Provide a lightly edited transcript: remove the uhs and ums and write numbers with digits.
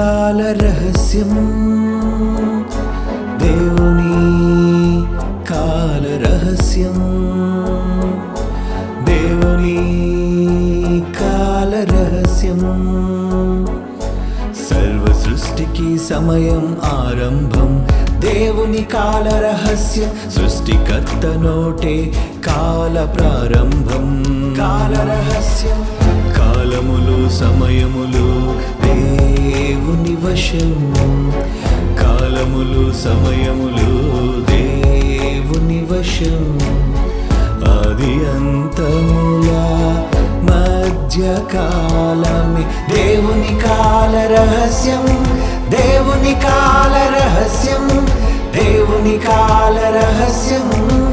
కాల రహస్యం దేవుని కాల రహస్యం దేవుని కాల రహస్యం సర్వ సృష్టికి సమయం ఆరంభం దేవుని కాల రహస్యం సృష్టికర్త నోటే కాల ప్రారంభం కాల రహస్యం కాలములు సమయములు దేవుని వశం కాలములు సమయములు దేవుని వశం ఆది అంతములా మధ్యకాలమే దేవుని కాల రహస్యం దేవుని కాల రహస్యం దేవుని కాల రహస్యం